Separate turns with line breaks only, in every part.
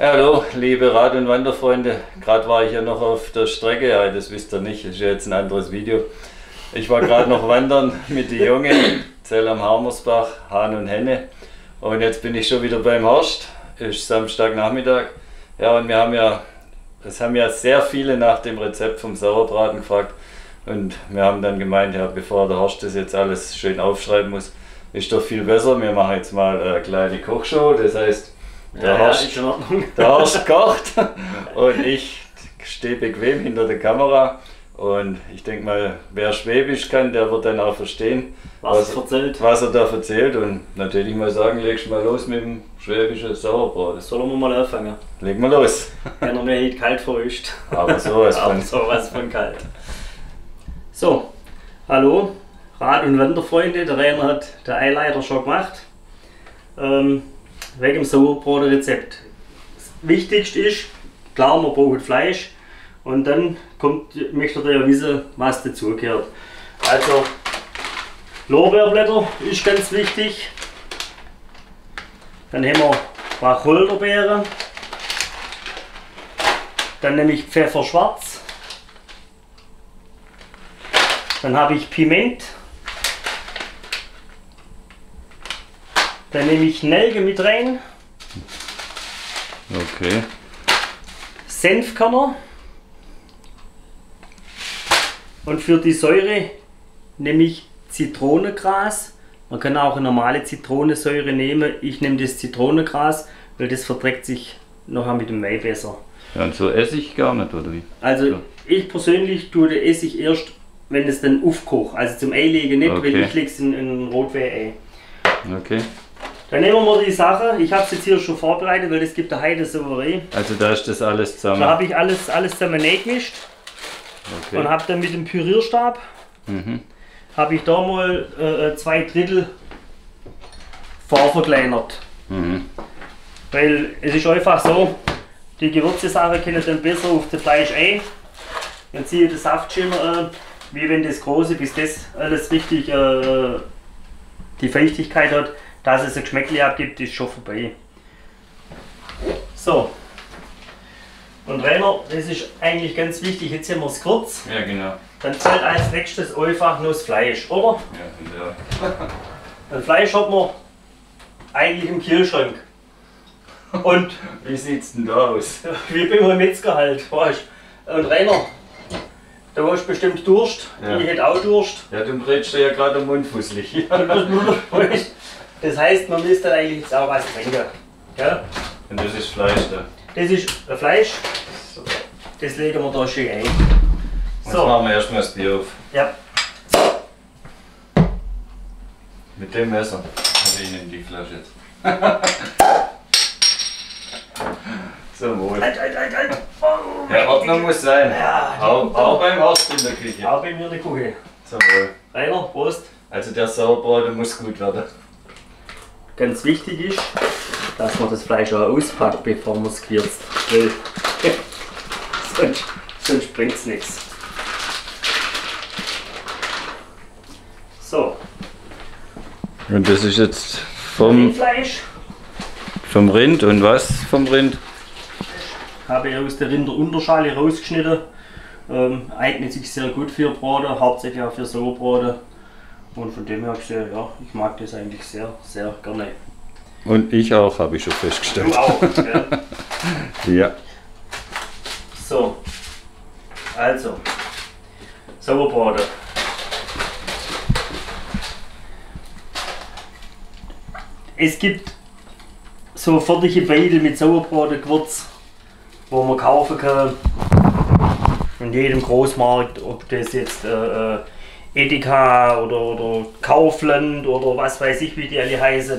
Hallo, liebe Rad- und Wanderfreunde. Gerade war ich ja noch auf der Strecke, ja, das wisst ihr nicht, ist ja jetzt ein anderes Video. Ich war gerade noch wandern mit den Jungen, Zell am Harmersbach, Hahn und Henne. Und jetzt bin ich schon wieder beim Horst, ist Samstagnachmittag. Ja, und es haben ja sehr viele nach dem Rezept vom Sauerbraten gefragt. Und wir haben dann gemeint, ja, bevor der Horst das jetzt alles schön aufschreiben muss, ist doch viel besser, wir machen jetzt mal eine kleine Kochshow, das heißt, der Horst kocht und ich stehe bequem hinter der Kamera und ich denke mal, wer Schwäbisch kann, der wird dann auch verstehen, was er da erzählt, und natürlich mal sagen, legst mal los mit dem schwäbischen Sauerbrot.
Sollen wir mal anfangen?
Leg mal los.
Wenn er mir nicht kalt verwischt.
Aber sowas
von kalt. So, hallo Rad- und Wanderfreunde, der Rainer hat der Eileiter schon gemacht. Wegen dem Sauerbrot-Rezept. Das Wichtigste ist, klar, man braucht Fleisch und dann möchtet ihr ja wissen, was dazugehört. Also, Lorbeerblätter ist ganz wichtig. Dann haben wir Wacholderbeeren. Dann nehme ich Pfeffer schwarz. Dann habe ich Piment. Dann nehme ich Nelke mit rein.
Okay.
Senfkörner. Und für die Säure nehme ich Zitronengras. Man kann auch eine normale Zitronensäure nehmen. Ich nehme das Zitronengras, weil das verträgt sich nachher mit dem Wein besser.
Ja, und so esse ich gar nicht, oder wie?
Also
so.
Ich persönlich tue den Essig erst, wenn es dann aufkocht. Also zum Einlegen nicht,
Okay.
weil ich lege es in Rotwein ein.
Okay.
Dann nehmen wir die Sache, ich habe es jetzt hier schon vorbereitet, weil das gibt der Heide Sauerei.
Also da ist das alles zusammen.
Da habe ich alles zusammen gemischt
Okay.
und habe dann mit dem Pürierstab, habe ich da mal 2/3 vorverkleinert. Weil es ist einfach so, die Gewürze-Sache können dann besser auf das Fleisch ein. Dann ziehe ich den Saft schöner an, wie wenn das große, bis das alles richtig die Feuchtigkeit hat, dass es ein Geschmäckle abgibt, ist schon vorbei. So. Und Rainer, das ist eigentlich ganz wichtig, jetzt haben wir es kurz.
Ja, genau.
Dann zählt als nächstes einfach nur das Fleisch, oder?
Ja.
Das Fleisch hat man eigentlich im Kühlschrank. Und
Wie sieht's denn da aus?
wie beim Metzger halt, weißt du. Und Rainer, du hast bestimmt Durst,
Ja.
ich hätte auch Durst.
Ja, du brätst dir ja gerade am Mund fusselig.
Das heißt, man müsste dann eigentlich jetzt auch was trinken. Ja?
Und das ist Fleisch da.
Das ist ein Fleisch, das legen wir da schön ein.
Jetzt machen wir erstmal das Bier auf.
Ja.
Mit dem Messer. Also ich nehme die Flasche jetzt. So, wohl.
Halt. Oh,
Ja, Ordnung muss sein.
Ja,
Auch beim Horst in der Küche.
auch bei mir in der Küche.
So, wohl.
Rainer, Prost.
Also der Sauerbraten muss gut werden.
Ganz wichtig ist, dass man das Fleisch auch auspackt, bevor man es kürzt. Weil sonst bringt es nichts. So,
Und das ist jetzt vom
Fleisch
Rind, und was vom Rind?
habe ich aus der Rinderunterschale rausgeschnitten. Eignet sich sehr gut für Braten, hauptsächlich auch für Sauerbraten. Und von dem her gesehen, ja, ich mag das eigentlich sehr, sehr gerne.
Und ich auch, habe ich schon festgestellt.
Du auch, ja.
Ja.
So, also, Sauerbraten. Es gibt so fertige Beidel mit Sauerbraten-Gewürz, wo man kaufen kann. In jedem Großmarkt, ob das jetzt Edeka oder Kaufland oder was weiß ich, wie die alle heißen.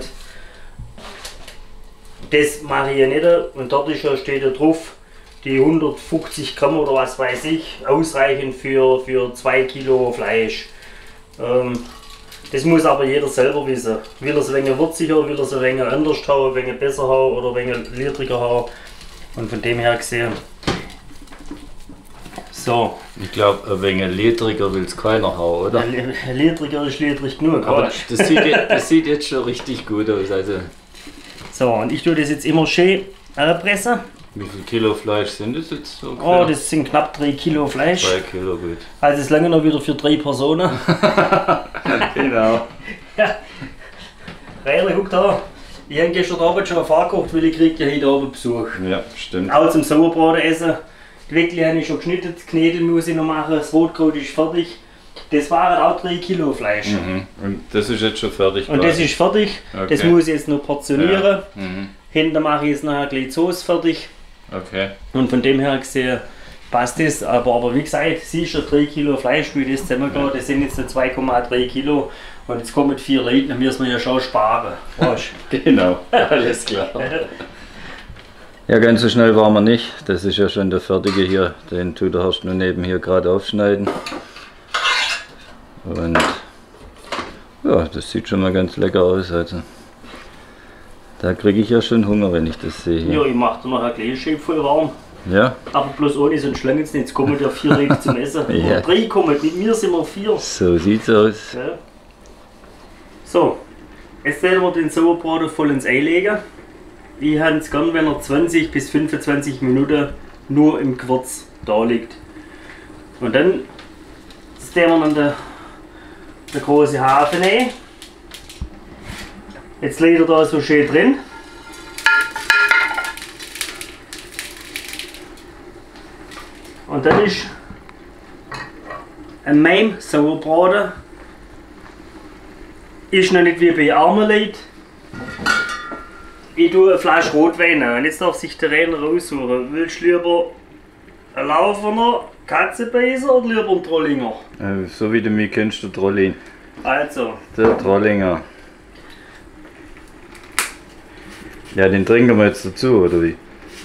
Das mache ich ja nicht, und dort steht ja drauf, die 150 Gramm oder was weiß ich, ausreichen für 2 Kilo Fleisch. Das muss aber jeder selber wissen. Will er es ein wenig würziger, will er es ein wenig anders haben, ein wenig besser haben oder ein wenig ledriger haben. Und von dem her gesehen. So.
Ich glaube, ein wenig ledriger will es keiner haben, oder?
Ledriger ist ledrig genug.
Aber das sieht jetzt schon richtig gut aus. Also.
So, und ich tue das jetzt immer schön anpressen.
Wie viel Kilo Fleisch sind das jetzt so?
Oh, das sind knapp 3 Kilo Fleisch.
3 Kilo, gut.
Also es lange noch wieder für 3 Personen.
Genau.
Ja. Rainer, guck da. Ich habe gestern Abend schon vorgekocht, weil ich kriege ja heute Abend Besuch.
Ja, stimmt.
Auch zum Sauerbraten essen. Die Weckli habe ich schon geschnitten, die Knädel muss ich noch machen, das Rotkraut ist fertig. Das waren auch 3 Kilo Fleisch.
Mhm. Und das ist jetzt schon fertig?
Und das ist fertig,
okay.
Das muss ich jetzt noch portionieren.
Ja. Mhm.
Hinten mache ich jetzt noch ein bisschen Sauce fertig.
Okay.
Und von dem her gesehen passt das. Aber wie gesagt, siehst du 3 Kilo Fleisch, wie das zusammengeht, das sind jetzt 2,3 Kilo. Und jetzt kommen 4 Leute, dann müssen wir ja schon sparen. Weißt
du? Genau, alles klar. Ja, ganz so schnell waren wir nicht. Das ist ja schon der fertige hier. Den tut der Horst nur neben hier gerade aufschneiden. Und ja, das sieht schon mal ganz lecker aus. Also da kriege ich ja schon Hunger, wenn ich das sehe. Hier.
Ja, ich mache da noch ein Gläschen voll warm.
Ja.
Aber bloß ohne so einen Schlangen nicht. Jetzt kommen ja 4 Leute zum Essen. Ja. 3 kommen, mit mir sind wir 4.
So sieht's aus.
Ja. So, jetzt werden wir den Sauerbraten voll ins Ei legen. Ich habe es gern, wenn er 20 bis 25 Minuten nur im Gewürz da liegt. Und dann stellen wir dann den großen Hafen ein. Jetzt liegt er da so schön drin. Und dann ist ein meinem Sauerbraten ist noch nicht wie bei armen Leuten. Ich tue eine Flasche Rotwein an. Jetzt darf sich der Rainer raussuchen. Willst du lieber einen Laufener, Katzenbeißer oder lieber einen Trollinger?
So wie du mich kennst, der Trollin.
Also.
Der Trollinger. Ja, den trinken wir jetzt dazu, oder wie?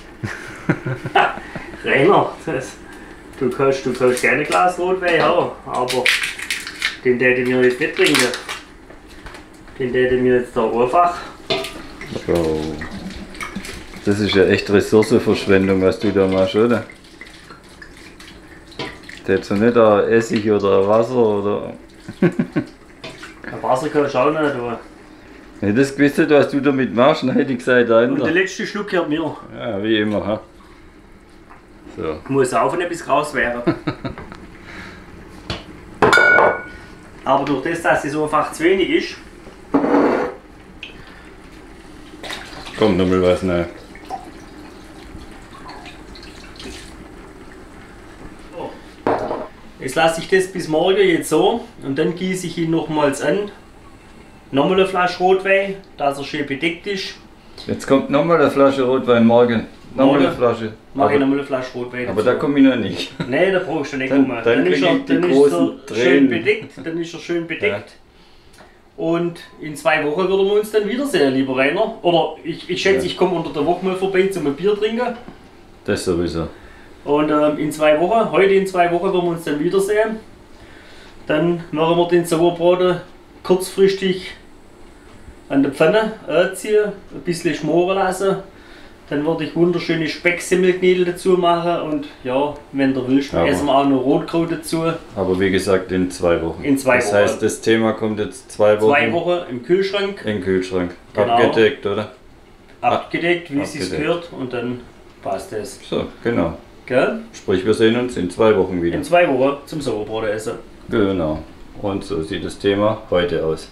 Rainer, du kannst gerne ein Glas Rotwein haben, aber den hätte ich mir jetzt nicht trinken. Den hätte ich mir jetzt da einfach.
Oh. Das ist ja echt Ressourcenverschwendung, was du da machst, oder? Der hat so nicht ein Essig oder ein Wasser oder.
Ein Wasser kannst du auch nicht tun.
Wenn ich das gewusst hätte, was du damit machst, dann hätte ich gesagt,
und der letzte Schluck gehört mir.
Ja, wie immer. Ha? So.
Muss auch von etwas raus werden. Aber durch das, dass es so einfach zu wenig ist.
Kommt nochmal was rein.
Jetzt lasse ich das bis morgen jetzt so und dann gieße ich ihn nochmals an. Nochmal eine Flasche Rotwein, dass er schön bedeckt ist.
Jetzt kommt nochmal eine Flasche Rotwein morgen. Nochmal eine Flasche.
Mach ich nochmal eine Flasche Rotwein.
Aber dazu. Da komme ich noch nicht.
Nein, da brauchst du nicht
kommen.
Dann ist er schön bedeckt. Dann ist er schön bedeckt. Ja. Und in 2 Wochen würden wir uns dann wiedersehen, lieber Rainer. Oder ich schätze, ich komme unter der Woche mal vorbei zum Bier trinken.
Das sowieso.
Und in 2 Wochen, heute in 2 Wochen werden wir uns dann wiedersehen. Dann machen wir den Sauerbraten kurzfristig an der Pfanne anziehen, ein bisschen schmoren lassen. Dann werde ich wunderschöne Specksemmelknödel dazu machen und ja, wenn du willst, essen wir auch noch Rotkraut dazu.
Aber wie gesagt, in 2 Wochen.
In 2 Wochen.
Das heißt, das Thema kommt jetzt 2 Wochen.
2 Wochen im Kühlschrank.
Im Kühlschrank.
Genau.
Abgedeckt, oder?
Abgedeckt, wie es sich gehört, und dann passt es.
So, genau.
Gell?
Sprich, wir sehen uns in 2 Wochen wieder.
In 2 Wochen zum Sauerbraten essen.
Genau. Und so sieht das Thema heute aus.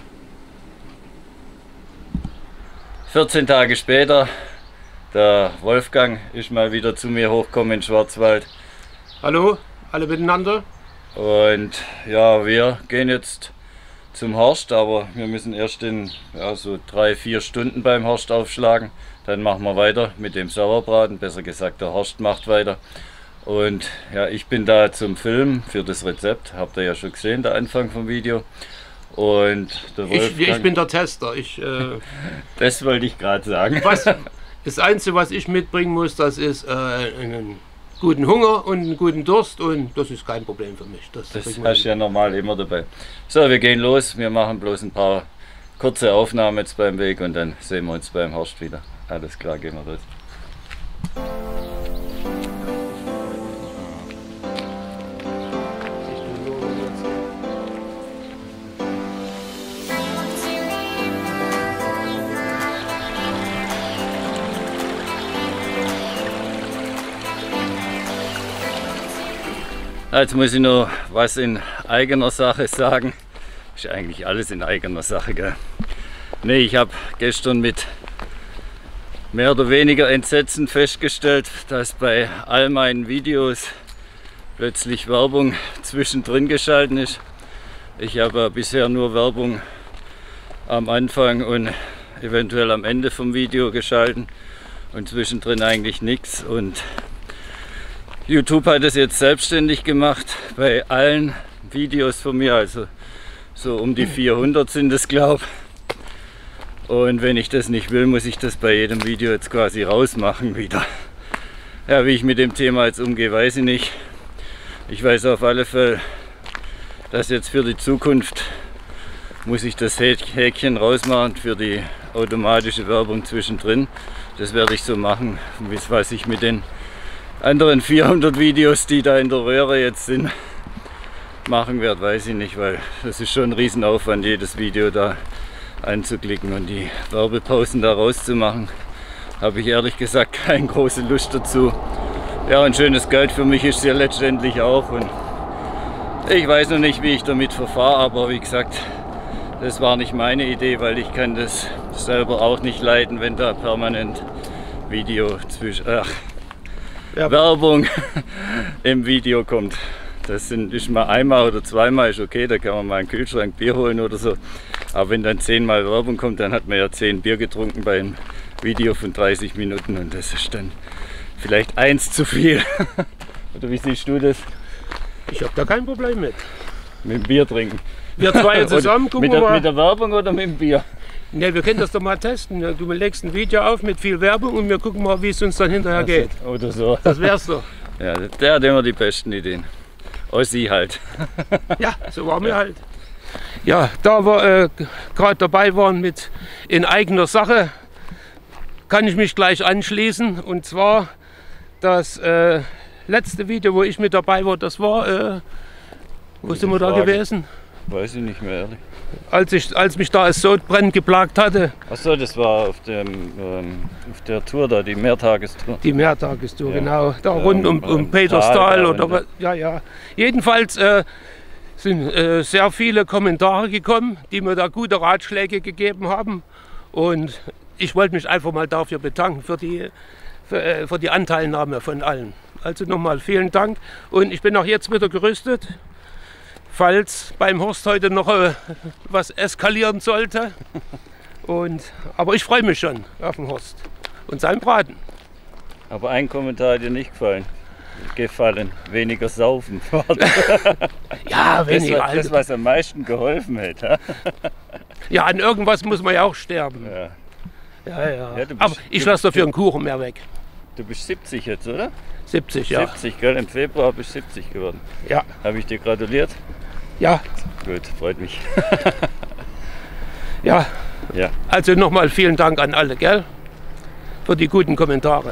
14 Tage später, der Wolfgang ist mal wieder zu mir hochgekommen in Schwarzwald.
Hallo, alle miteinander.
Und ja, wir gehen jetzt zum Horst, aber wir müssen erst in so 3-4 Stunden beim Horst aufschlagen. Dann machen wir weiter mit dem Sauerbraten, besser gesagt der Horst macht weiter. Und ja, ich bin da zum Filmen für das Rezept, habt ihr ja schon gesehen, der Anfang vom Video. Und der Wolfgang,
ich bin der Tester.
Das wollte ich gerade sagen.
Das Einzige, was ich mitbringen muss, das ist einen guten Hunger und einen guten Durst, und das ist kein Problem für mich. Das
hast du ja normal immer dabei. So, wir gehen los. Wir machen bloß ein paar kurze Aufnahmen jetzt beim Weg und dann sehen wir uns beim Horst wieder. Alles klar, gehen wir los. Jetzt muss ich noch was in eigener Sache sagen. Ist eigentlich alles in eigener Sache, gell? Nee, ich habe gestern mit mehr oder weniger Entsetzen festgestellt, dass bei all meinen Videos plötzlich Werbung zwischendrin geschalten ist. Ich habe bisher nur Werbung am Anfang und eventuell am Ende vom Video geschalten und zwischendrin eigentlich nichts. Und YouTube hat es jetzt selbstständig gemacht bei allen Videos von mir, also so um die 400 sind es, glaube ich. Und wenn ich das nicht will, muss ich das bei jedem Video jetzt quasi rausmachen wieder. Ja, wie ich mit dem Thema jetzt umgehe, weiß ich nicht. Ich weiß auf alle Fälle, dass jetzt für die Zukunft muss ich das Häkchen rausmachen für die automatische Werbung zwischendrin. Das werde ich so machen, was ich mit den anderen 400 Videos, die da in der Röhre jetzt sind, machen werde, weiß ich nicht, weil das ist schon ein Riesenaufwand, jedes Video da anzuklicken und die Werbepausen da rauszumachen. Habe ich ehrlich gesagt keine große Lust dazu. Ja, und schönes Geld für mich ist es ja letztendlich auch und ich weiß noch nicht, wie ich damit verfahre, aber wie gesagt, das war nicht meine Idee, weil ich kann das selber auch nicht leiden, wenn da permanent Werbung im Video kommt. Das ist mal einmal oder zweimal ist okay, da kann man mal einen Kühlschrank Bier holen oder so. Aber wenn dann 10-mal Werbung kommt, dann hat man ja 10 Bier getrunken bei einem Video von 30 Minuten und das ist dann vielleicht 1 zu viel. Oder wie siehst du das?
Ich habe da kein Problem mit.
Mit dem Bier trinken.
Wir zwei zusammen gucken wir mal.
Mit der Werbung oder mit dem Bier?
Ne, wir können das doch mal testen. Du legst ein Video auf mit viel Werbung und wir gucken mal, wie es uns dann hinterher geht.
Oder so.
Das wär's doch.
Ja, der hat immer die besten Ideen. Ossi halt.
Ja, so waren wir halt. Ja, da wir gerade dabei waren mit in eigener Sache, kann ich mich gleich anschließen. Und zwar das letzte Video, wo ich mit dabei war, das war, wo sind wir da gewesen?
Weiß ich nicht mehr, ehrlich.
Als mich da es Sodbrennen geplagt hatte.
Achso, das war auf der Tour da, die Mehrtagestour.
Die Mehrtagestour, ja. Genau. Da rund um Peterstal oder was. Ja, ja. Jedenfalls sind sehr viele Kommentare gekommen, die mir da gute Ratschläge gegeben haben. Und ich wollte mich einfach mal dafür bedanken, für die Anteilnahme von allen. Also nochmal vielen Dank. Und ich bin auch jetzt wieder gerüstet, falls beim Horst heute noch was eskalieren sollte. Aber ich freue mich schon auf den Horst und seinen Braten.
Aber ein Kommentar hat dir nicht gefallen. Weniger saufen.
Ja, weniger.
Das, was am meisten geholfen hätte.
Ja, an irgendwas muss man ja auch sterben. Ja. Ja, aber ich lasse dafür einen Kuchen mehr weg.
Du bist 70 jetzt, oder?
70, ja.
70, gell? Im Februar bist du 70 geworden.
Ja.
Habe ich dir gratuliert?
Ja.
Gut, freut mich.
Ja.
Ja.
Also nochmal vielen Dank an alle, gell? Für die guten Kommentare.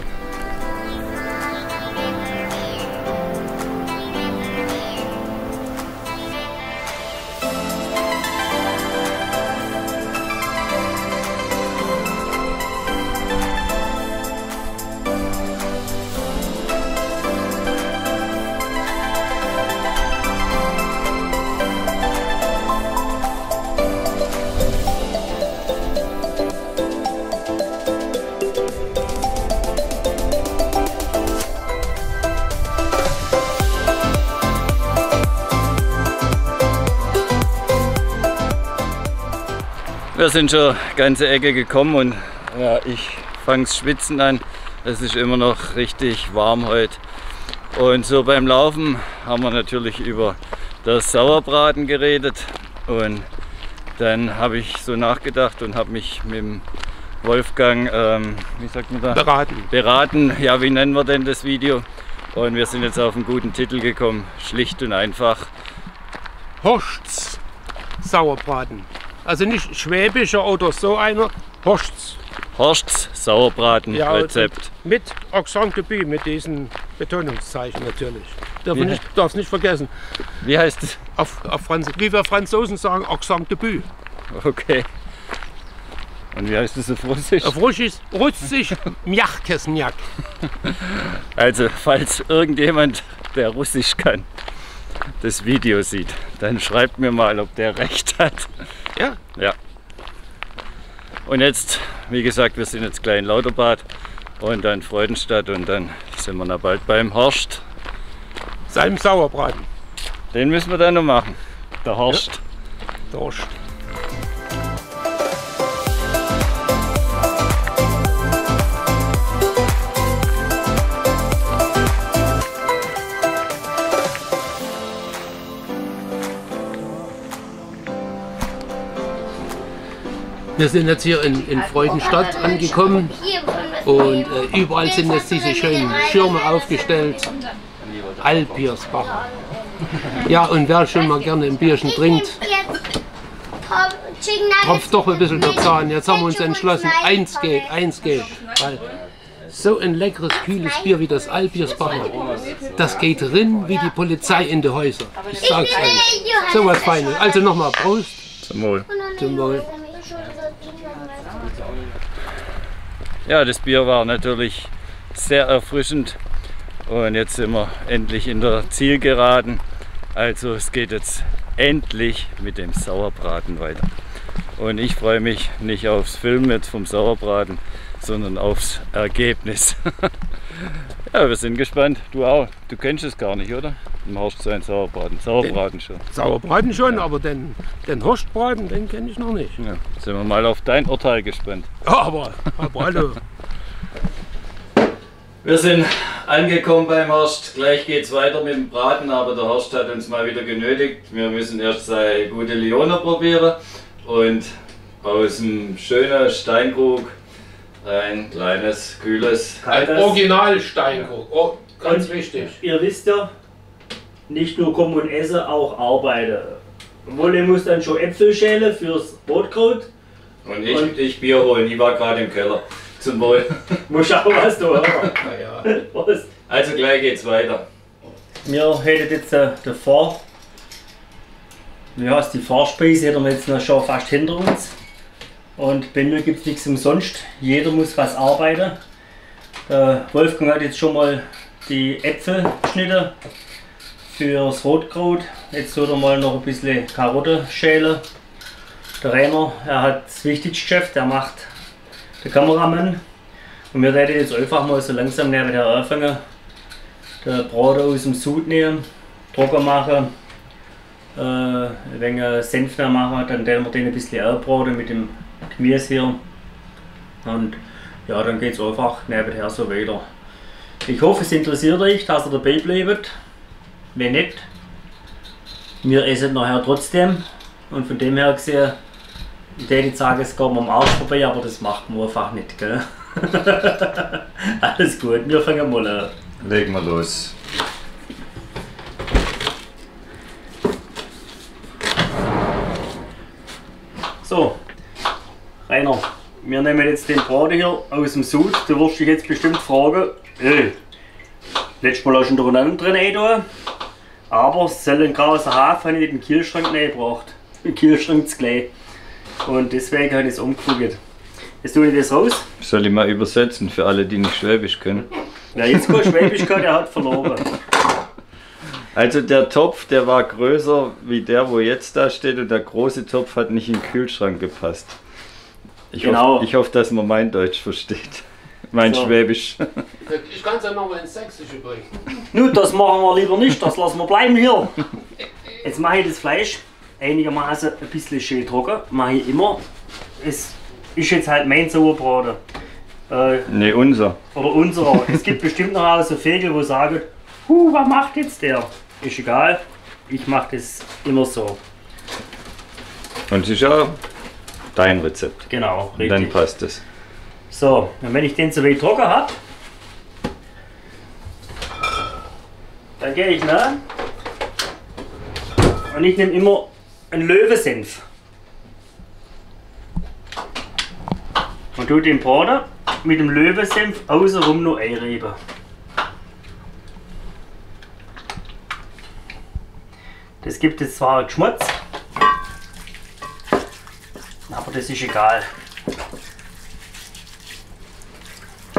Wir sind schon eine ganze Ecke gekommen und ja, ich fange das Schwitzen an. Es ist immer noch richtig warm heute. Und so beim Laufen haben wir natürlich über das Sauerbraten geredet. Und dann habe ich so nachgedacht und habe mich mit dem Wolfgang, wie sagt man da? Beraten. Ja, wie nennen wir denn das Video? Und wir sind jetzt auf einen guten Titel gekommen. Schlicht und einfach.
Horsts Sauerbraten. Also nicht schwäbischer oder so einer, Horsts.
Horsts Sauerbraten, ja, Rezept.
Mit Accent de Bue, mit diesen Betonungszeichen natürlich. Darf es nicht vergessen.
Wie heißt es?
Wie wir Franzosen sagen, Accent de Bue.
Okay. Und wie heißt es auf Russisch?
Auf Russisch Mjachkesnjak.
Also, falls irgendjemand, der Russisch kann, das Video sieht. Dann schreibt mir mal, ob der recht hat.
Ja.
Ja. Und jetzt, wie gesagt, wir sind jetzt gleich in Lauterbad und dann Freudenstadt und dann sind wir noch bald beim Horst.
Seinem Sauerbraten.
Den müssen wir dann noch machen. Der Horst.
Ja. Der Horst. Wir sind jetzt hier in Freudenstadt angekommen und überall sind jetzt diese schönen Schirme aufgestellt. Albiersbacher. Ja, und wer schon mal gerne ein Bierchen trinkt, tropft doch ein bisschen der Zahn. Jetzt haben wir uns entschlossen, eins geht. Weil so ein leckeres, kühles Bier wie das Albiersbacher, das geht rein wie die Polizei in die Häuser. Ich sag's euch. So was Feines. Also nochmal Prost.
Zum Wohl.
Zum Wohl.
Ja, das Bier war natürlich sehr erfrischend und jetzt sind wir endlich in der Zielgeraden. Also es geht jetzt endlich mit dem Sauerbraten weiter. Und ich freue mich nicht aufs Filmen jetzt vom Sauerbraten, sondern aufs Ergebnis. Ja, wir sind gespannt. Du auch. Du kennst es gar nicht, oder? Im Horst sein Sauerbraten. Sauerbraten schon.
Sauerbraten schon, aber den Horstbraten, den kenne ich noch nicht.
Ja, sind wir mal auf dein Urteil gespannt.
Ja, aber hallo.
Wir sind angekommen beim Horst. Gleich geht es weiter mit dem Braten, aber der Horst hat uns mal wieder genötigt. Wir müssen erst seine gute Lione probieren und aus dem schönen Steinkrug ein kleines, kühles.
Ein Original-Steinkrug, oh, ganz wichtig.
Ihr wisst ja, nicht nur kommen und essen, auch arbeiten. Wolle muss dann schon Äpfel schälen fürs Brotkraut.
Und ich Bier holen, ich war gerade im Keller. Zum Wohl.
Muss auch was da, oder?
Ja.
Also gleich geht's weiter.
Wir hätten jetzt die Vorspeise hätten wir jetzt noch schon fast hinter uns. Und bei mir gibt es nichts umsonst. Jeder muss was arbeiten. Wolfgang hat jetzt schon mal die Äpfel geschnitten fürs Rotkraut. Jetzt soll er mal noch ein bisschen Karotten schälen. Der Rainer, er hat das wichtigste Geschäft, er macht der Kameramann. Und wir werden jetzt einfach mal so langsam nebenher anfangen. Den Braten aus dem Sud nehmen, trocken machen, ein wenig Senf machen, dann werden wir den ein bisschen anbraten mit dem Gemüse hier. Und ja, dann geht es einfach nebenher so weiter. Ich hoffe, es interessiert euch, dass ihr dabei bleibt. Wenn nicht, wir essen nachher trotzdem. Und von dem her gesehen, ich würde sagen, es geht mir am Arsch vorbei, aber das macht man einfach nicht, gell? Alles gut, wir fangen mal an.
Legen wir los.
So, Rainer, wir nehmen jetzt den Braten hier aus dem Sud. Du wirst dich jetzt bestimmt fragen, letztes Mal hast du ihn durcheinander drin eingetan, aber soll ein grauer Hafen habe ich in den Kühlschrank reingebracht. Im Kühlschrank zu gleich. Und deswegen habe ich es umgeguckt. Jetzt tue ich das raus.
Soll ich mal übersetzen für alle, die nicht Schwäbisch können?
Wer jetzt kein Schwäbisch kann, der hat verloren.
Also der Topf, der war größer wie der, wo jetzt da steht, und der große Topf hat nicht in den Kühlschrank gepasst. Ich hoffe, dass man mein Deutsch versteht. Mein Schwäbisch.
Ich kann es ja noch mal ins Sächsische bringen.
Nun, das machen wir lieber nicht, das lassen wir bleiben hier. Jetzt mache ich das Fleisch einigermaßen ein bisschen schön trocken. Mache ich immer. Es ist jetzt halt mein Sauerbraten.
Ne, unser.
Oder unserer. Es gibt bestimmt noch auch so Vögel, die sagen, was macht jetzt der? Ist egal, ich mache das immer so.
Und es ist auch dein Rezept.
Genau, richtig.
Dann passt es.
So, und wenn ich den so weit trocken habe, dann gehe ich nach und ich nehme immer einen Löwensenf und tue den Braten mit dem Löwensenf außenrum noch einreiben. Das gibt jetzt zwar Geschmutz, aber das ist egal.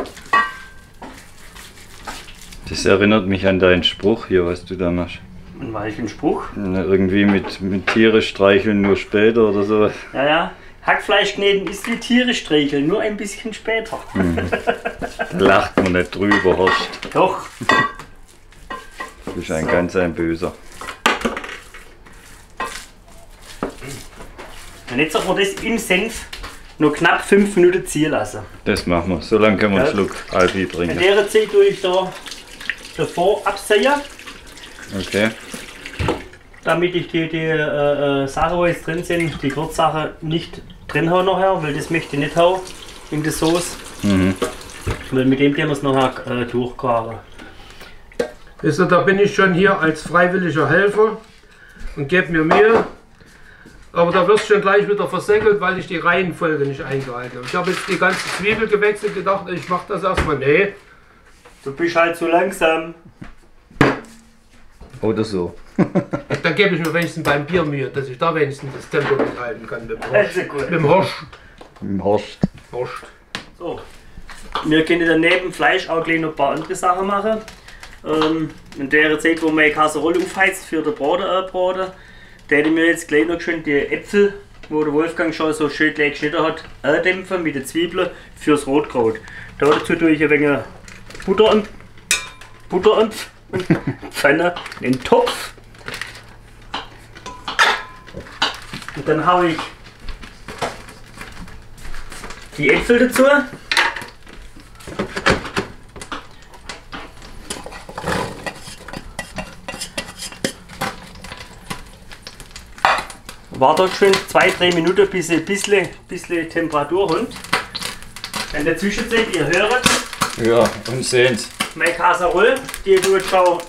Das erinnert mich an deinen Spruch hier, was du da machst.
Und Was ist ein Spruch?
Na, irgendwie mit Tiere streicheln nur später oder so.
Ja, ja. Hackfleisch kneten ist wie Tiere streicheln, nur ein bisschen später.
Da lacht man nicht drüber, Horst.
Doch.
Du bist ein Böser.
Und jetzt sollten wir das im Senf nur knapp 5 Minuten ziehen lassen.
Das machen wir. So lange können wir einen Schluck Alpi
In
trinken.
der Zeit tue ich da davor absäen,
Okay.
damit ich die Sachen, die jetzt drin sind, die Gewürzsachen nicht drin habe nachher, weil das möchte ich nicht haben in der Sauce. Weil mit dem können wir es nachher durchkochen.
Also, da bin ich schon hier als freiwilliger Helfer und gebe mir Mühe. Aber da wirst du schon gleich wieder versäckelt, weil ich die Reihenfolge nicht eingehalten habe. Ich habe jetzt die ganze Zwiebel gewechselt, gedacht, ich mache das erstmal. Nee.
Du bist halt zu langsam.
Oder so.
Dann gebe ich mir wenigstens beim Bier Mühe, dass ich da wenigstens das Tempo mithalten kann. Mit dem Horst.
Also gut.
Mit dem Horst.
Im Horst.
Horst.
So. Wir können daneben Fleisch auch gleich noch ein paar andere Sachen machen. In der Zeit, wo man eine Kasserolle aufheizt für den Braten, da hätten wir jetzt gleich noch schön die Äpfel, wo der Wolfgang schon so schön gleich geschnitten hat, dämpfen mit den Zwiebeln fürs Rotkraut. Dazu tue ich ein wenig Butter und Pfanne in den Topf. Und dann habe ich die Äpfel dazu. Warte schön 2-3 Minuten, bis ein bisschen Temperatur kommt. In der Zwischenzeit, ihr hört,
Ja, und sehen's.
meine Kasserolle, die tut schon,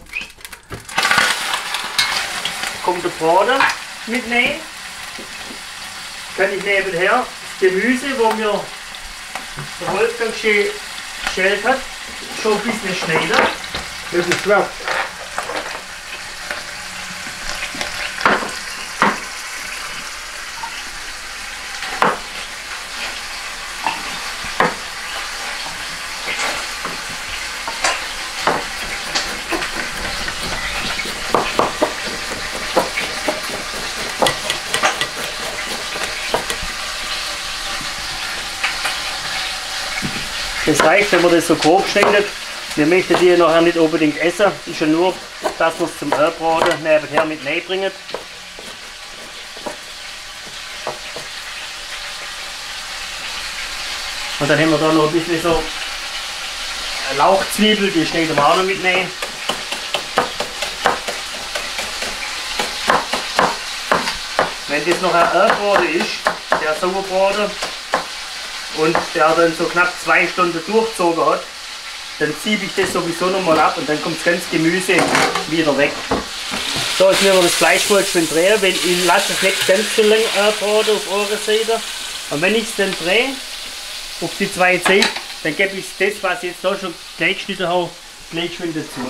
kommt der Braten mit rein. Kann ich nebenher das Gemüse, wo mir der Wolfgang geschält hat, schon ein bisschen schneiden.
Das ist schwer.
Das reicht, wenn man das so grob schneidet. Wir möchten die nachher nicht unbedingt essen. Ist ja nur, dass man es zum Braten nebenher mit reinbringen. Und dann haben wir da noch ein bisschen so eine Lauchzwiebel, die schneiden wir auch noch mit rein. Wenn das noch ein Braten ist, der Sauerbraten, und der dann so knapp 2 Stunden durchgezogen hat, dann ziehe ich das sowieso nochmal ab und dann kommt das ganze Gemüse wieder weg. So, jetzt müssen wir das Fleisch mal schön drehen, wenn ich lasse es nicht ganz so lang braten auf eurer Seite. Und wenn ich es dann drehe, auf die zwei Seiten, dann gebe ich das, was ich jetzt da schon gleich geschnitten habe, gleich schön dazu.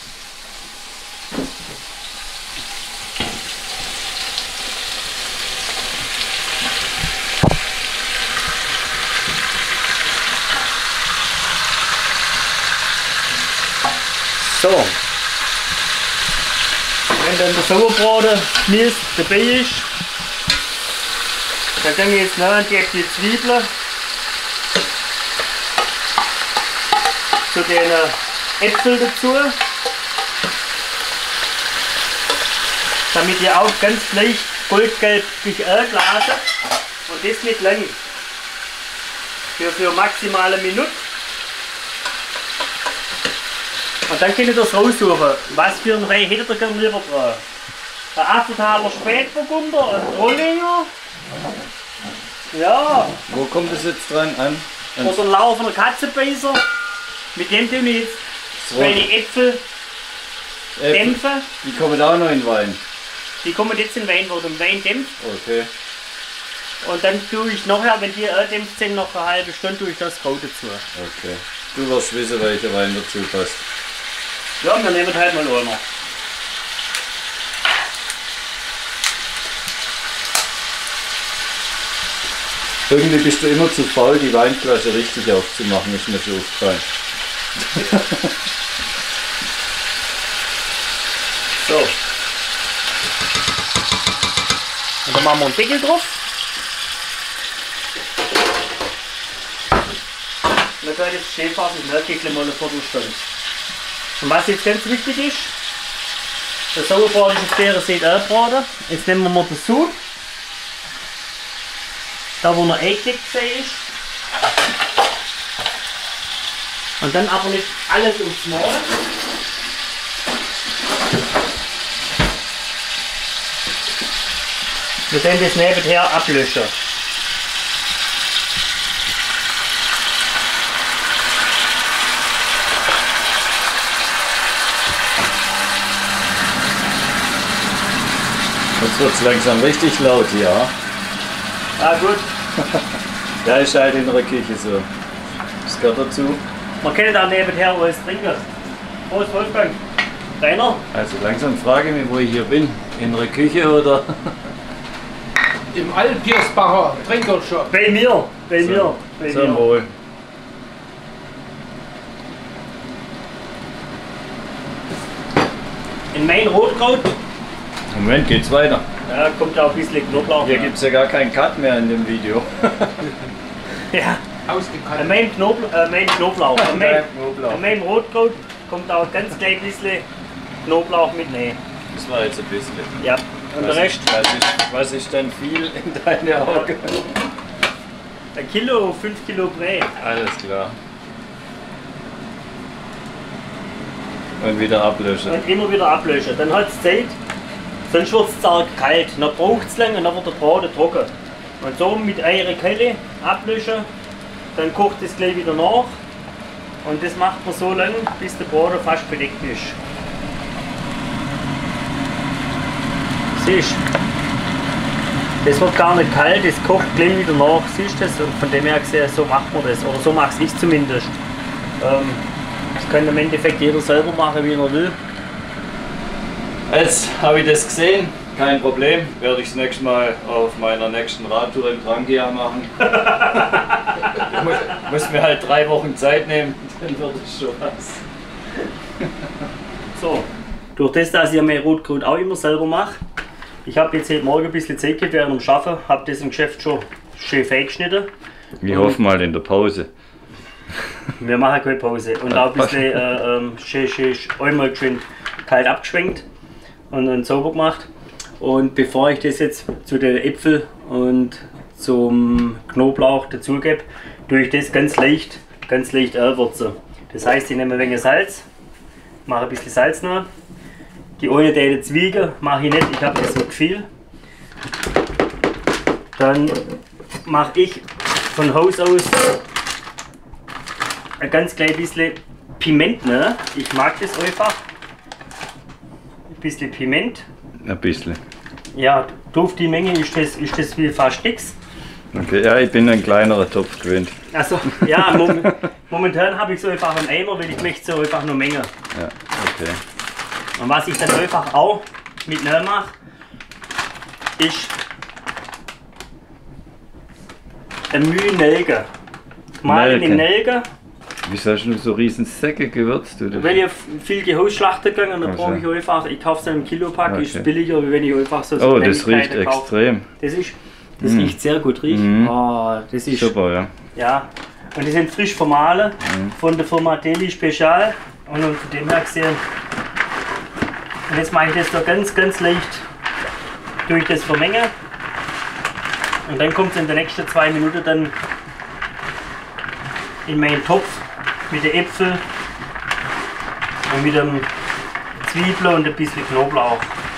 So, wenn dann der Sauerbraten geschmiert dabei ist, dann kann ich jetzt noch die Zwiebeln zu den Äpfeln dazu, damit ihr auch ganz gleich goldgelb lassen und das nicht lang. Für maximale Minute. Und dann könnt ihr das raussuchen. Was für ein Reh hättet ihr gerne lieber dran? Ein Affenthaler Spätburgunder, ein Trollinger. Ja.
Wo kommt das jetzt dran an?
Oder ein laufender Katzenbeißer. Mit dem tun wir jetzt meine Äpfel dämpfen.
Die kommen auch noch in Wein.
Die kommen jetzt in Wein, wo der Wein dämpft.
Okay.
Und dann tue ich nachher, wenn die dämpft sind, noch eine halbe Stunde tue ich das Kraut dazu.
Okay. Du wirst wissen, welcher Wein dazu passt.
Ja, wir nehmen halt mal einer.
Irgendwie bist du immer zu faul, die Weinflasche richtig aufzumachen, ist mir schon aufgefallen.
So, Dann machen wir einen Deckel drauf. Und dann geht es schön fast in der mal eine Viertelstunde. Und was jetzt ganz wichtig ist, der Sauerbraten ist auf der Seite angebraten. Jetzt nehmen wir mal den Sud. Da wo er eingedeckt ist. Und dann aber nicht alles aufs Mal. Wir können das nebenher ablöschen.
Jetzt wird es langsam richtig laut, ja.
Ah gut.
Ja, ist halt in der Küche so. Das gehört dazu.
Man kann da nebenher alles trinken. Prost Wolfgang. Deiner?
Also langsam frage ich mich, wo ich hier bin. In der Küche oder?
Im Alpiersbacher Trinkershop.
Bei mir. Bei
So.
mir. Bei
Zum
mir.
Wohl.
In mein Rotkraut.
Moment, geht's weiter.
Ja, kommt auch ein bisschen Knoblauch.
Hier gibt es ja gar keinen Cut mehr in dem Video.
Ja.
Ausgekannt.
An meinem Knoblauch. An
Knoblauch.
meinem Rotkraut kommt auch ganz klein bisschen Knoblauch mit rein.
Das war jetzt ein bisschen.
Ja. Und der Rest?
Was ist denn viel in deine Augen?
Ein Kilo, 5 Kilo Brei.
Alles klar. Und wieder ablöschen.
Und immer wieder ablöschen. Dann hat es Zeit, sonst wird es arg kalt. Dann braucht es lang und dann wird der Braten trocken. Und so mit einer Kelle ablöschen, dann kocht es gleich wieder nach. Und das macht man so lange, bis der Braten fast bedeckt ist. Siehst du? Das wird gar nicht kalt, das kocht gleich wieder nach. Siehst du das? Und von dem her gesehen, so macht man das. Oder so mache ich zumindest. Das kann im Endeffekt jeder selber machen, wie er will.
Jetzt habe ich das gesehen, kein Problem. Werde ich das nächste Mal auf meiner nächsten Radtour in Trangia machen. Ich muss mir halt 3 Wochen Zeit nehmen, dann wird es schon was.
So, durch das, dass ich mein Rotkraut auch immer selber mache, ich habe jetzt heute Morgen ein bisschen Zeit gehabt während dem Arbeiten, habe das im Geschäft schon schön fein geschnitten.
Ich hoffe mal in der Pause.
Wir machen keine Pause. Und auch ein bisschen schön einmal geschwind kalt abgeschwenkt und sauber gemacht. Und bevor ich das jetzt zu den Äpfeln und zum Knoblauch dazugebe, tue ich das ganz leicht erwürzen. Das heißt, ich nehme ein wenig Salz, mache ein bisschen Salz noch. Die eine Zwiebeln mache ich nicht, ich habe das so viel. Dann mache ich von Haus aus ein ganz klein bisschen Piment. Ne? Ich mag das einfach. Ein bisschen Piment.
Ein bisschen.
Ja, durch die Menge ist das wie fast nichts.
Okay, ja, ich bin ein kleinerer Topf gewöhnt.
Also, ja, momentan habe ich so einfach einen Eimer, weil ich möchte so einfach nur Menge.
Ja, okay.
Und was ich dann einfach auch mit rein mache, ist eine Mühe Nelken. Gemahlene Nelken.
Wieso hast du so riesen Säcke gewürzt? Oder?
Wenn ich viel Gehausschlachten gegangen, dann
Also.
brauche ich einfach, ich kaufe es in einem Kilopack,
Okay.
ist billiger, wie wenn ich einfach so
Oh, das riecht
Kleinigkeiten kaufe.
extrem.
Das riecht sehr gut, riecht. Oh, das ist
Super, ja.
ja. Und die sind frisch vermahlen von der Firma Deli Spezial. Und von dem her gesehen. Und jetzt mache ich das da ganz leicht durch das vermengen. Und dann kommt es in den nächsten 2 Minuten dann in meinen Topf mit den Äpfeln und mit dem Zwiebeln und ein bisschen Knoblauch.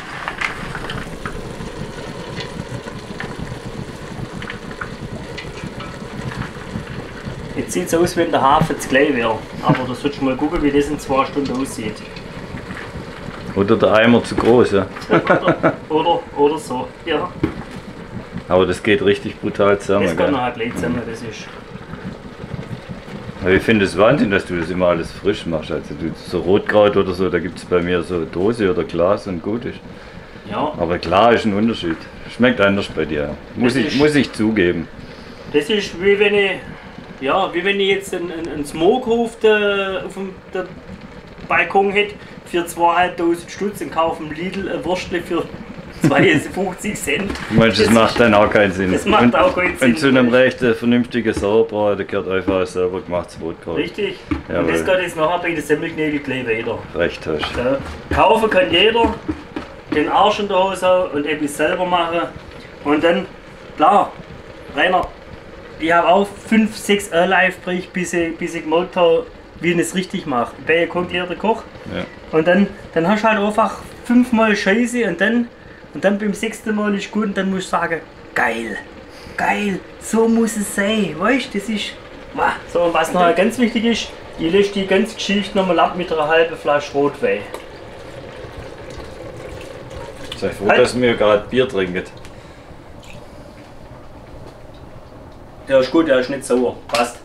Jetzt sieht es aus, wenn der Hafen zu klein wäre. Aber da solltest du mal gucken, wie das in 2 Stunden aussieht.
Oder der Eimer zu groß, ja.
Oder so, ja.
Aber das geht richtig brutal zusammen.
Das kann
Gell?
nachher gleich zusammen, das ist.
Aber ich finde es Wahnsinn, dass du das immer alles frisch machst. Also du, so Rotkraut oder so, da gibt es bei mir so Dose oder Glas und gut ist.
Ja,
Aber klar ist ein Unterschied. Schmeckt anders bei dir. Muss ich zugeben.
das ist wie wenn ich, ja, wie wenn ich jetzt einen Smoker auf dem Balkon hätte für 2.500 Stutz und kaufe im Lidl ein Würstle für 52 Cent.
Manches macht dann auch keinen Sinn.
Das macht auch keinen Sinn.
Und zu einem recht vernünftigen Sauerbraten, der gehört einfach ein selber gemachtes Brotkorb.
Richtig.
Jawohl.
Und das geht jetzt nachher bei den Semmelknödel gleich weiter.
Recht hast.
Ja. Kaufen kann jeder, den Arsch in der Hose haben und etwas selber machen. Und dann, klar, Rainer, ich habe auch 5, 6 Live-Brich, bis ich gemerkt habe, wie ich es richtig mache. Bei ihr kommt jeder Koch.
Ja.
Und dann hast du halt einfach 5-mal Scheiße und dann beim 6. Mal ist gut und dann musst du sagen, geil, geil, so muss es sein, weißt du, das ist... So, und was noch ganz wichtig ist, ich lösche die ganze Geschichte nochmal ab mit einer halben Flasche Rotwein.
Sei froh, dass wir gerade Bier trinken.
Der ist gut, der ist nicht sauer, passt.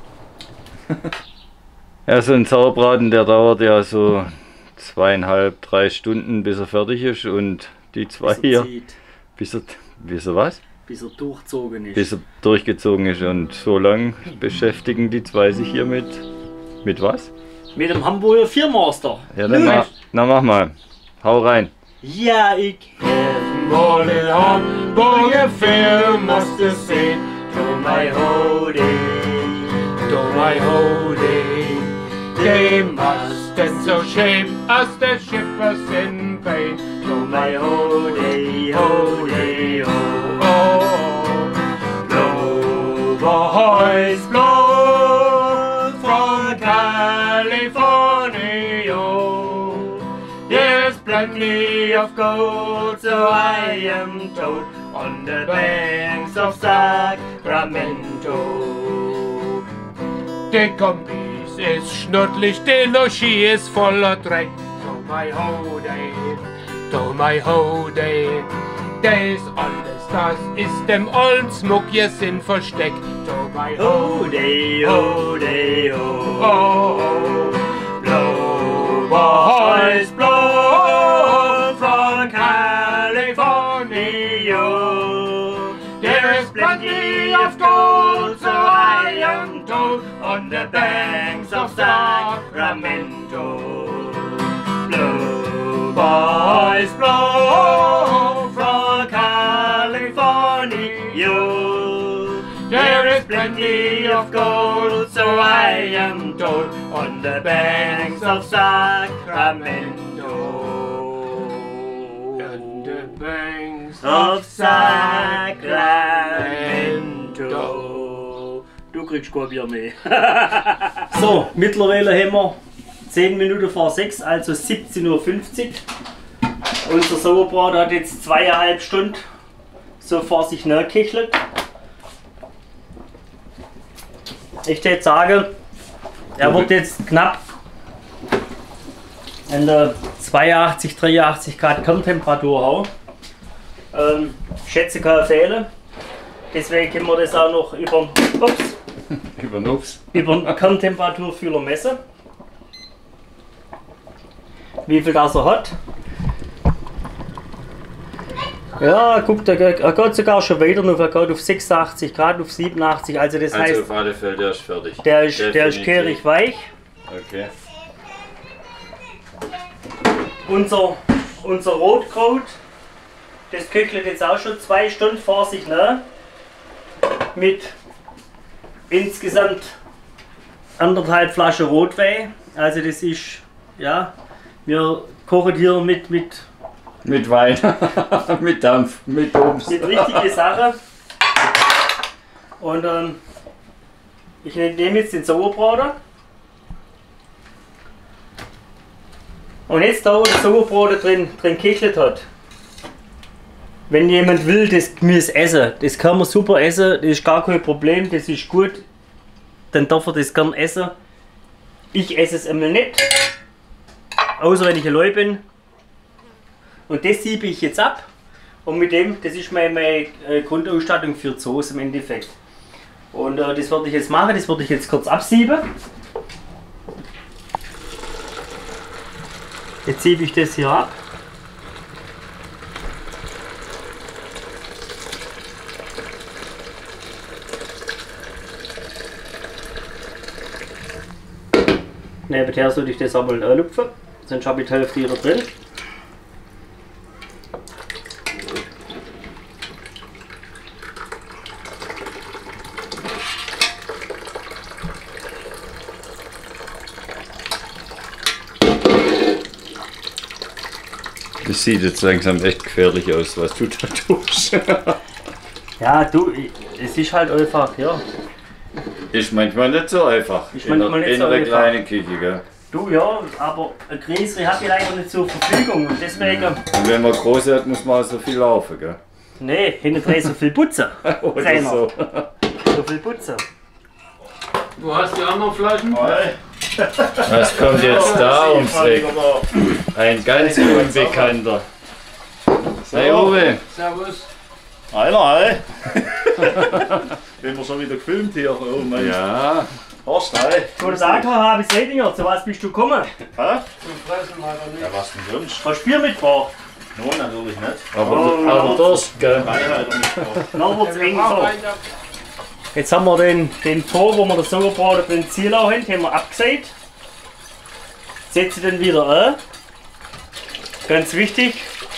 Ja, so ein Sauerbraten, der dauert ja so 2,5, 3 Stunden, bis er fertig ist. Und die zwei hier, bis er was?
Bis er durchgezogen ist.
Bis er durchgezogen ist. Und so lang beschäftigen die zwei sich hier mit was?
Mit dem Hamburger Viermaster.
Ja, dann mach mal. Hau rein.
Ja, ich
Mal den Hamburger Viermaster sehen.
to my holding.
They must and so shame us the shippers in pain.
To my holding, holding, oh.
Blow, boys, blow from California. There's plenty of gold, so I am told, on the banks of Sacramento. Der Kombis ist schnuddelig, der Logis ist voller Dreck. To my holiday, der ist alles, das ist dem ollen Smuck, ihr Sinn versteckt. To my
Holding, holding, oh.
Blow, boys, blow from California. There is plenty of gold, so I am told, on the banks of Sacramento. Blow, boys, blow from California. There is plenty of gold, so I am told, on the banks of Sacramento. On the banks
Of Sacramento. Du kriegst kein Bier mehr. So, mittlerweile haben wir 10 Minuten vor 6, also 17:50 Uhr. Unser Sauerbraten hat jetzt 2,5 Stunden so vor sich nachgekichelt. Ich würde sagen, er wird jetzt knapp in der 82, 83 Grad Kerntemperatur hauen. Schätze keine Fehler. Deswegen können wir das auch noch über den Kerntemperaturfühler messen. Wie viel das er hat. Ja, guck, er geht sogar schon weiter noch, er geht auf 86 Grad, auf 87, also das heißt,
auf alle Fälle, der ist fertig.
der ist kehrig weich.
Okay.
Unser Rotkraut, das köchelt jetzt auch schon 2 Stunden vor sich nach. Mit insgesamt 1,5 Flaschen Rotwein. Also das ist, ja, wir kochen hier mit
Wein, mit Dampf, mit Bums.
Mit richtige Sache. Und ich nehme jetzt den Sauerbraten. Und jetzt da, wo der Sauerbraten drin gekichelt hat. Wenn jemand will, das Gemüse essen, das kann man super essen, das ist gar kein Problem, das ist gut. Dann darf er das gern essen. Ich esse es einmal nicht. Außer wenn ich allein bin. Und das siebe ich jetzt ab. Und mit dem, das ist meine Grundausstattung für die Soße im Endeffekt. Und das werde ich jetzt machen, das werde ich jetzt kurz absieben. Jetzt siebe ich das hier ab. Nebenher sollte ich das aber anlupfen, sonst habe ich die Hälfte hier drin.
Das sieht jetzt langsam echt gefährlich aus, was du da tust.
Ja, du, es ist halt einfach, ja.
Ist manchmal nicht so einfach.
Ist manchmal nicht so
in einer
einfach.
kleinen Küche, gell?
Du, ja, aber eine größere habe ich leider nicht zur Verfügung und deswegen,
Und wenn man groß hat, muss man auch so viel laufen, gell?
nee, hinten dran so viel putzen.
Oder
Kleiner.
so.
So viel putzen.
Du hast die anderen Flaschen?
Was kommt jetzt da ums Eck? Ein ganz Unbekannter. Hey Uwe.
Servus.
Hi. Wenn wir schon wieder gefilmt hier. Oh Mensch.
Ja,
Horst, hi.
Guten Tag, Herr Habis-Leidinger, zu was bist du gekommen?
Hä?
Zum Fressen hat er nicht.
Ja, was denn sonst?
Hast du Bier mitgebracht?
No, natürlich nicht.
aber Durst, gell?
Wein hat er mitgebracht.
Na, wird's eng so. Jetzt haben wir den Tor, wo wir das Sauerbraten beim Zielau haben wir abgesät. Setze den wieder an. Ganz wichtig.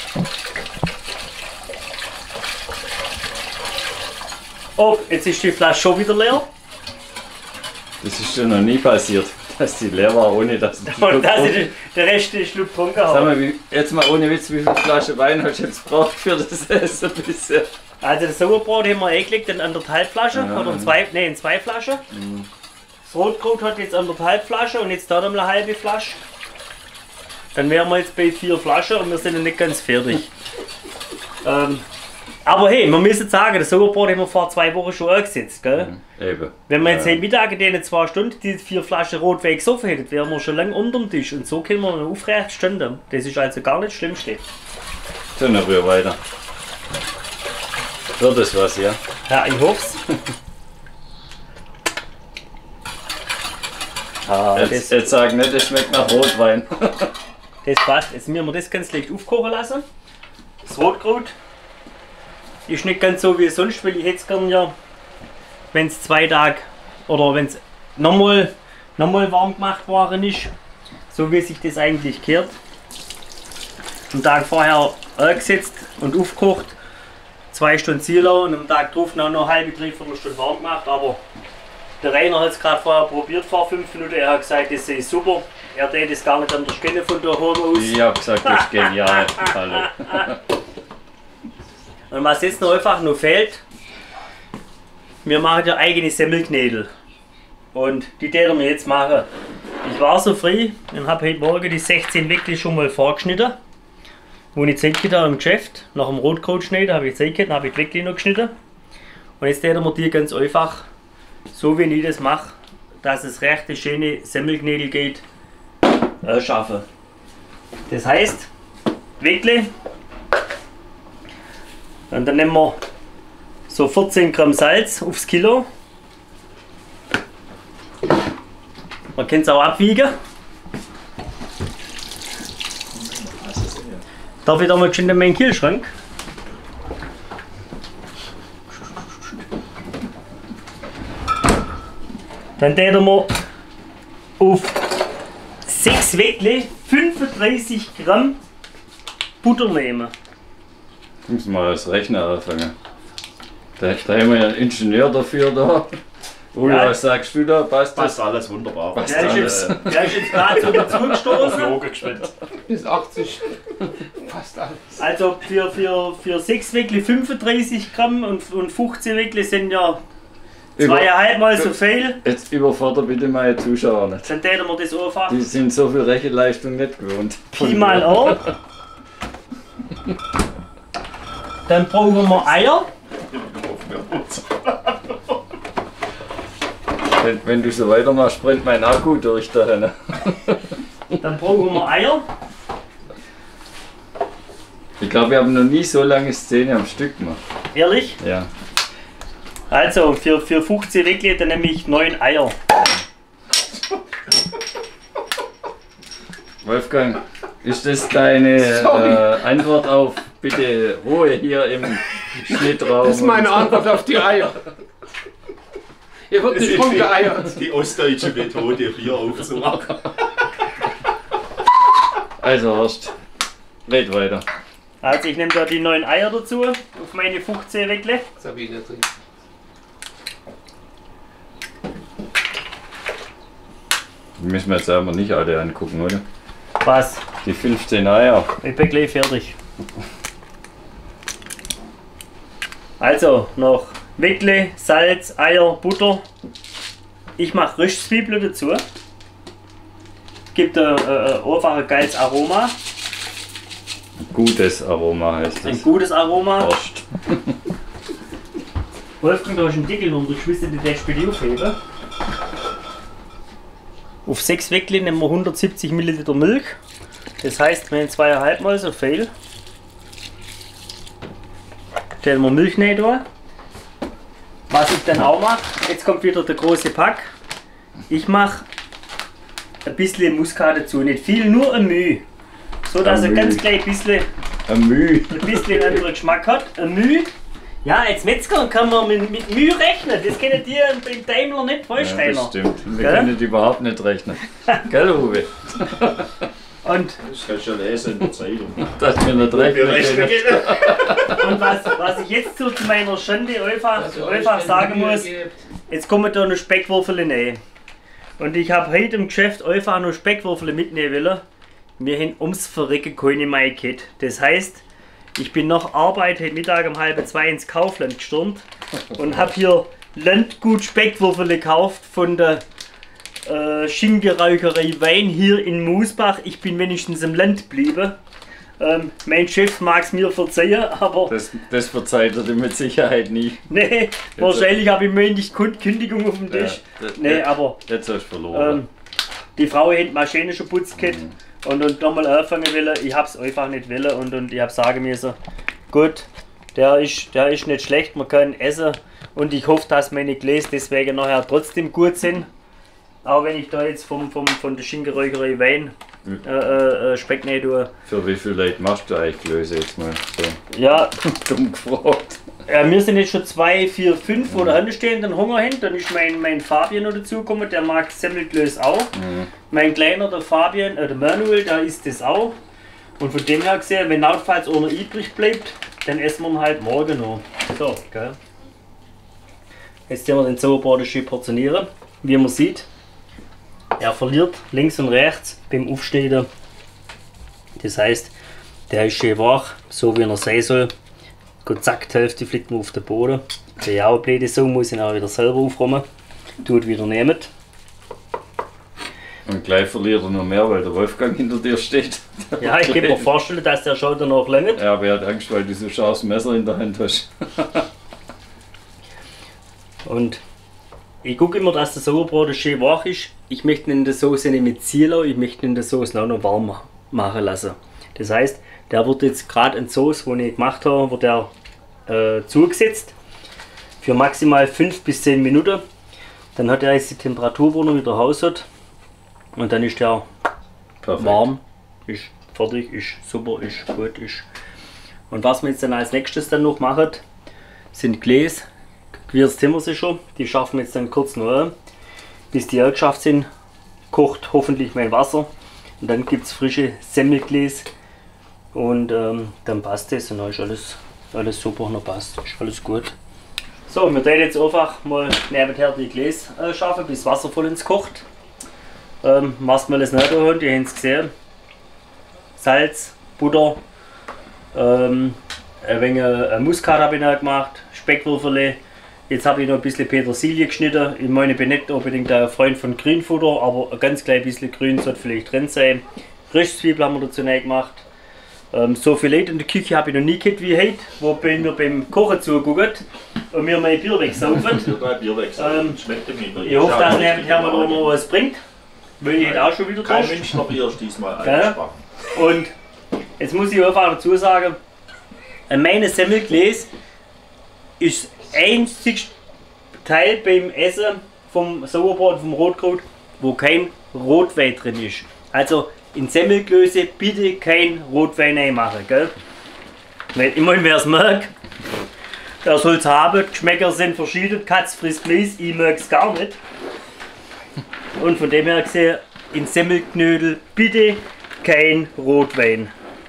Oh, jetzt ist die Flasche schon wieder leer.
Das ist schon noch nie passiert, dass die leer war, ohne dass ich
Und dass ich den Rest den Schluck getrunken
Sag
habe.
mal, jetzt mal ohne Witz, wie viele Flaschen Wein hast du jetzt gebraucht für das Essen bisher?
Also das Sauerbrot haben wir eingelegt in 1,5 Flaschen,
Ja.
oder in 2 Flaschen. Das Rotkraut hat jetzt 1,5 Flaschen und jetzt da noch eine halbe Flasche. Dann wären wir jetzt bei 4 Flaschen und wir sind noch nicht ganz fertig. Aber hey, man muss jetzt sagen, das Sauerbrot haben wir vor 2 Wochen schon angesetzt, gell?
Eben.
Wenn wir jetzt heute Mittag in den 2 Stunden die 4 Flaschen Rotwein gesoffen hätten, wären wir schon lange unter dem Tisch und so können wir noch aufrecht stehen. Das ist also gar nicht das Schlimmste.
Dann rühr weiter. Wird das was, ja?
Ja, ich hoff's.
Jetzt sag nicht, es schmeckt nach Rotwein.
Das passt. Jetzt müssen wir das ganz leicht aufkochen lassen. Das Rotkraut ist nicht ganz so wie sonst, weil ich hätte es gern ja, wenn es 2 Tage oder wenn es nochmal warm gemacht worden ist, so wie sich das eigentlich gehört. Einen Tag vorher angesetzt und aufgekocht, 2 Stunden Zielau und am Tag drauf noch eine halbe, dreiviertel Stunde warm gemacht, aber der Rainer hat es gerade vorher probiert vor 5 Minuten, er hat gesagt, das ist super. Er hat das gar nicht anders kennen von der Home aus.
Ich hab gesagt, das ist genial. Hallo.
Und was jetzt noch einfach noch fehlt, wir machen ja eigene Semmelknädel. Und die werden wir jetzt machen. Ich war so frei und habe heute Morgen die 16 wirklich schon mal vorgeschnitten. Wo ich Zeit gehabt habe im Geschäft, nach dem Rotkraut schneiden, habe ich Zeit gehabt, habe ich die wirklich noch geschnitten. Und jetzt werden wir die ganz einfach, so wie ich das mache, dass es recht schöne Semmelknädel geht, schaffen. Das heißt, Weckle. Und dann nehmen wir so 14 Gramm Salz aufs Kilo. Man kann es auch abwiegen. Darf ich da mal schon in meinen Kühlschrank? Dann täten wir auf 6 Weckle 35 Gramm Butter nehmen.
Ich muss mal das Rechner anfangen. Da haben wir ja einen Ingenieur dafür da. Uli,
Ja.
was sagst du da? Passt das?
Passt alles wunderbar.
Passt
Der ist jetzt gerade so dazugestoßen.
Loge geschwind.
Bis 80. Fast alles.
Also für 6 Weckle 35 Gramm und 15 Weckle sind ja 2,5 Mal so viel.
Jetzt überfordert bitte meine Zuschauer nicht.
Dann täten wir das einfach
Die sind so viel Rechenleistung nicht gewohnt.
Pi mal an. Dann brauchen wir Eier.
Wenn du so weitermachst, brennt mein Akku durch da. Ne?
Dann brauchen wir Eier.
Ich glaube, wir haben noch nie so lange Szene am Stück gemacht.
Ehrlich?
Ja.
Also für 15 Weckle dann nehme ich 9 Eier.
Wolfgang, ist das deine Antwort auf bitte Ruhe hier im Schnittraum?
Das ist meine Antwort auf die Eier. Hier wird nicht rumgeeiert.
Die ostdeutsche Methode, Bier aufzumachen.
Also Horst, red weiter.
Also ich nehme da die 9 Eier dazu auf meine 15 Weckle.
Sabine drin.
Die müssen wir jetzt aber nicht alle angucken, oder?
Was?
Die 15 Eier.
Ich bin gleich fertig. Also noch Weckle, Salz, Eier, Butter. Ich mache Röstzwiebeln dazu. Gibt einfach ein geiles Aroma.
Gutes Aroma heißt es.
Ein gutes Aroma.
Wurst.
Wolfgang, da ist ein Deckel runter, ich wüsste, den später aufheben. Auf 6 Weckle nehmen wir 170 ml Milch. Das heißt, wir haben 2,5 mal so viel. Stellen wir Milch rein da. Was ich dann auch mache, jetzt kommt wieder der große Pack. Ich mache ein bisschen Muskat dazu, nicht viel, nur ein Müh. So dass er ganz klein bisschen einen anderen Geschmack hat. Ein Müh. Ja, als Metzger kann man mit Mühe rechnen. Das können die beim Daimler nicht falsch
Ja, das stimmt. Wir können überhaupt nicht rechnen. Gell, Uwe?
Und
Das kannst du ja lesen in der Zeitung.
Dass wir nicht rechnen können.
Und was ich jetzt so zu meiner Schande einfach sagen muss, jetzt kommen da noch Speckwürfel rein. Und ich habe heute im Geschäft einfach noch Speckwürfel mitnehmen wollen. Wir haben ums Verrecken keine Mai gehabt. Das heißt, ich bin nach Arbeit heute Mittag um 1:30 ins Kaufland gestürmt und habe hier Landgut Speckwürfel gekauft von der Schinkenräucherei Wein hier in Moosbach. Ich bin wenigstens im Land geblieben. Mein Chef mag es mir verzeihen, aber...
Das verzeiht er dir mit Sicherheit nie.
Nee, wahrscheinlich habe ich mir nicht Kündigung auf dem Tisch.
Ja,
Nee, aber...
Jetzt hast du verloren.
Die Frau hat die Maschine schon putzt und nochmal anfangen will. Ich habe es einfach nicht wollen und ich habe sagen müssen, gut, der ist nicht schlecht, man kann essen und ich hoffe, dass meine Gläser deswegen nachher trotzdem gut sind. Auch wenn ich da jetzt von der Schinkenräucherei Wein Speck nicht tue.
Für wie viele Leute machst du eigentlich Klöße jetzt mal? So
Ja,
dumm gefragt.
wir sind jetzt schon 2, 4, 5 oder anstehen, dann Hunger hin. Dann ist mein Fabian noch dazugekommen, der mag Semmelklöße auch. Mein kleiner, der Fabian, der Manuel, der isst das auch. Und von dem her gesehen, wenn notfalls einer übrig bleibt, dann essen wir ihn halt morgen noch. So, gell. Jetzt werden wir den Sauerbraten schön portionieren. Wie man sieht, er verliert links und rechts beim Aufschneiden. Das heißt, der ist schön wach, so wie er sein soll. Gut, zack, die Hälfte fliegt mir auf den Boden. Der ja auch blöde so, muss ich ihn auch wieder selber aufräumen. Tut wieder nehmen.
Und gleich verliert er noch mehr, weil der Wolfgang hinter dir steht.
Ja, ich kann mir vorstellen, dass der schon danach langt.
Ja, aber er hat Angst, weil du so scharfes Messer in der Hand hast.
Und ich gucke immer, dass der Sauerbraten schön wach ist. Ich möchte ihn in der Soße nicht mit ziehen, ich möchte ihn in der Soße auch noch warm machen lassen. Das heißt, der wird jetzt gerade in Soße, die ich gemacht habe, wird der zugesetzt. Für maximal 5 bis 10 Minuten. Dann hat er jetzt die Temperatur, wo er wieder raus hat. Und dann ist der
Perfekt.
warm, ist fertig, ist super, ist gut. Ist. Und was wir jetzt dann als nächstes dann noch machen, sind Gläser. Gewürzt haben wir sie schon, die schaffen wir jetzt dann kurz noch an. Bis die angeschafft sind, kocht hoffentlich mein Wasser. Und dann gibt es frische Semmelgläser. Und dann passt es und dann ist alles super, noch passt, ist alles gut. So, wir werden jetzt einfach mal nebenher die Gläser schaffen, bis Wasser voll ins kocht. Was wir alles nicht haben, die haben es gesehen. Salz, Butter, ein wenig Muskat habe ich noch gemacht, Speckwürfel. Jetzt habe ich noch ein bisschen Petersilie geschnitten. Ich meine, ich bin nicht unbedingt ein Freund von Grünfutter, aber ein ganz klein bisschen Grün sollte vielleicht drin sein. Röstzwiebeln haben wir dazu nicht gemacht. So viel Leute in der Küche habe ich noch nie gehabt wie heute, wo mir beim Kochen zugucken und mir mein Bier wegsaufen. Ich hoffe, dass nebenher mal noch was bringt, weil ich heute auch schon wieder
Kein
durch.
Münchner Bier ist diesmal eingesprochen.
Und jetzt muss ich einfach dazu sagen, meine Semmelgläs ist einzig Teil beim Essen vom Sauerbraten, vom Rotkraut, wo kein Rotwein drin ist. Also in Semmelklöße bitte kein Rotwein reinmachen, gell? Weil immerhin wer es mag, der soll es haben. Die Geschmäcker sind verschieden, Katz frisst Mais, ich mag es gar nicht. Und von dem her gesehen, in Semmelknödel bitte kein Rotwein.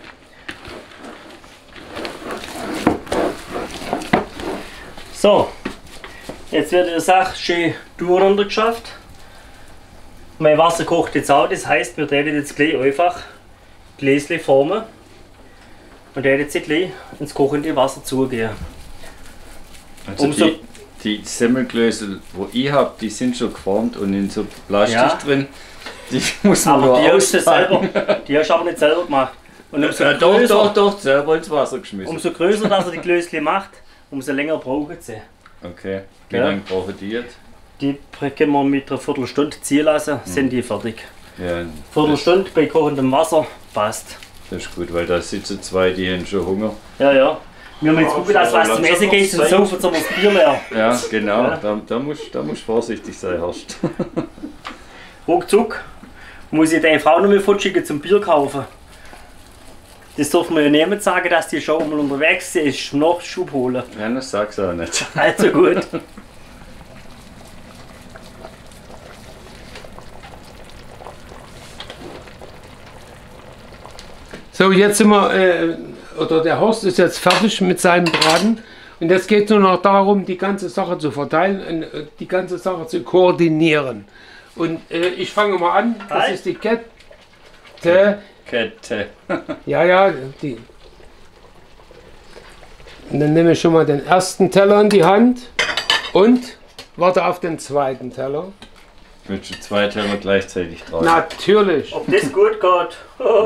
So, jetzt wird die Sache schön durcheinander geschafft. Mein Wasser kocht jetzt auch, das heißt, wir werden jetzt gleich einfach Gläschen formen und der jetzt gleich ins kochende Wasser zugehen.
Also die Semmelklöße, wo ich habe, die sind schon geformt und in so Plastik drin. Die muss man
aber
nur auspacken.
die hast du aber nicht selber gemacht. Und umso
Doch, selber ins Wasser geschmissen.
Umso größer, dass er die Klößchen macht, umso länger brauchen sie.
Okay, wie
Ja.
lange brauchen die jetzt?
Die können wir mit einer Viertelstunde ziehen lassen, sind die fertig.
Ja,
Viertelstunde bei kochendem Wasser, passt.
das ist gut, weil da sitzen zwei, die haben schon Hunger.
Ja, ja. Wir haben jetzt gucken, dass was zum Essen geht, sonst saufen wir das Bier leer.
Ja, genau,
Ja.
Da musst du vorsichtig sein, Horst.
Ruckzuck muss ich deine Frau noch mal fortschicken zum Bier kaufen. Das dürfen wir ja niemand sagen, dass die schon mal unterwegs ist, Nachschub holen.
Ja, das sag's auch nicht.
Also gut.
So, jetzt sind wir, oder der Horst ist jetzt fertig mit seinem Braten. Und jetzt geht es nur noch darum, die ganze Sache zu verteilen und die ganze Sache zu koordinieren. Und ich fange mal an, das
Halt.
ist die Kette.
Kette.
Ja, die. Und dann nehme ich schon mal den ersten Teller in die Hand und warte auf den zweiten Teller.
Willst du zwei Teller gleichzeitig drauf?
Natürlich.
Ob das gut geht?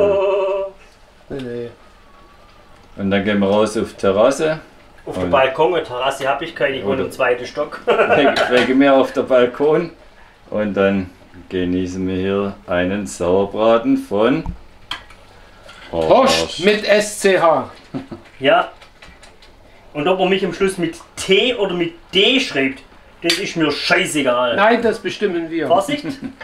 Nee.
Und dann gehen wir raus auf die Terrasse.
Auf dem Balkon, eine Terrasse habe ich keine, ich wohne im zweiten Stock.
Wegen mir auf der Balkon. Und dann genießen wir hier einen Sauerbraten von
Horst mit SCH.
Ja. Und ob er mich am Schluss mit T oder mit D schreibt, das ist mir scheißegal.
Nein, das bestimmen wir.
Vorsicht!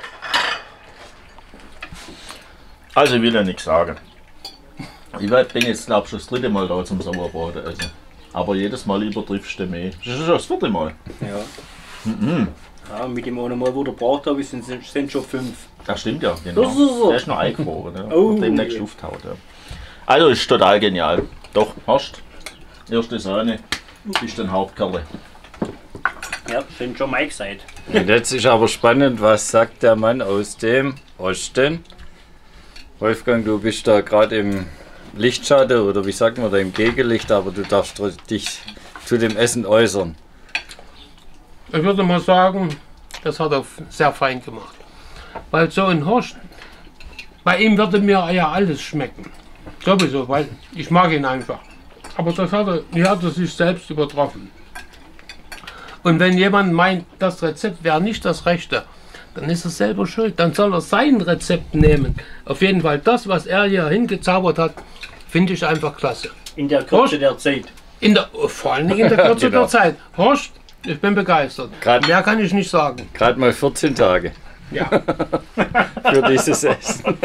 Also ich will ja nichts sagen. Ich bin jetzt glaube ich schon das dritte Mal da zum Sauerbraten essen. Aber jedes Mal übertriffst du mehr. Das ist schon das vierte Mal.
Ja. Ja, mit dem einen Mal, wo der braucht habe, sind schon 5.
Das stimmt ja, genau.
Das ist so.
Der ist noch eingefroren. Ne?
Oh,
Demnächst
ja.
Lufthaut. Ja. Also ist total genial. Doch, hast erste Sahne, ist dann Hauptkerle.
Ja, sind schon mal gesagt.
Und jetzt ist aber spannend, was sagt der Mann aus dem Osten? Wolfgang, du bist da gerade im Lichtschatten oder wie sagt man da, im Gegenlicht, aber du darfst dich zu dem Essen äußern.
Ich würde mal sagen, das hat er sehr fein gemacht. Weil so ein Horst, bei ihm würde mir ja alles schmecken. Sowieso, weil ich mag ihn einfach. Aber das hat er sich selbst übertroffen. Und wenn jemand meint, das Rezept wäre nicht das Rechte, dann ist er selber schuld. Dann soll er sein Rezept nehmen. Auf jeden Fall das, was er hier hingezaubert hat, finde ich einfach klasse.
In der Kürze der Zeit.
Vor allen Dingen in der Kürze
Genau.
der Zeit. Horst, ich bin begeistert. Mehr kann ich nicht sagen.
Gerade mal 14 Tage
Ja.
für dieses Essen.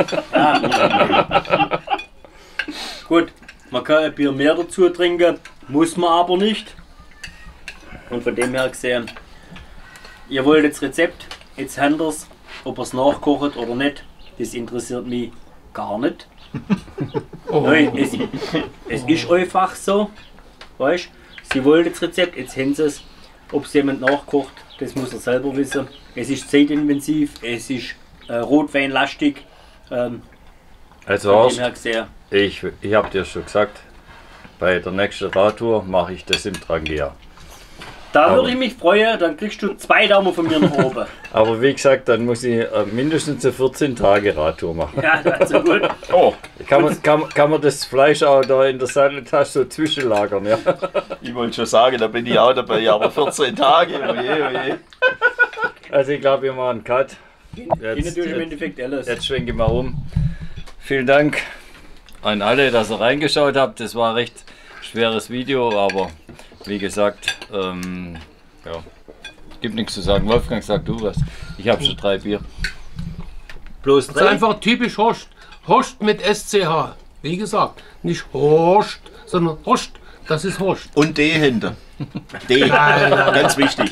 Gut, man kann ein Bier mehr dazu trinken, muss man aber nicht. Und von dem her gesehen, ihr wollt jetzt Rezept, jetzt habt ihr es, ob ihr es nachkocht oder nicht, das interessiert mich gar nicht.
Oh.
Nein, es ist einfach so, weißt, sie wollen das Rezept, jetzt haben sie es, ob es jemand nachkocht, das muss er selber wissen. Es ist zeitintensiv, es ist rotweinlastig,
Also
von
Horst,
dem her gesehen.
ich habe dir schon gesagt, bei der nächsten Radtour mache ich das im Trangia.
Da würde ich mich freuen, dann kriegst du 2 Daumen von mir nach oben.
Aber wie gesagt, dann muss ich mindestens eine 14 Tage Radtour machen.
Ja, also gut.
Oh,
Kann man das Fleisch auch da in der Satteltasche so zwischenlagern, ja?
ich wollte schon sagen, da bin ich auch dabei, aber 14 Tage, oje, oje.
Also ich glaube, wir machen einen Cut.
Ich natürlich im Endeffekt alles.
Jetzt schwenke ich mal um. Vielen Dank an alle, dass ihr reingeschaut habt. Das war ein recht schweres Video, aber wie gesagt, ja, gibt nichts zu sagen. Wolfgang, sag du was. Ich habe schon 3 Bier.
Bloß
Das ist einfach typisch Horst. Horst mit SCH. Wie gesagt, nicht Horst, sondern Horst. Das ist Horst.
Und D hinter. D, ganz wichtig.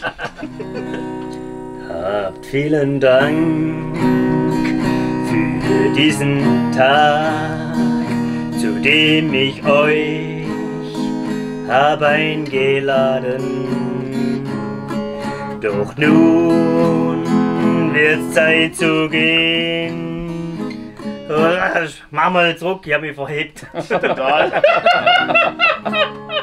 Habt vielen Dank für diesen Tag, zu dem ich euch hab eingeladen. Doch nun wird's Zeit zu gehen, Mach mal zurück, ich habe mich verhebt.
Total.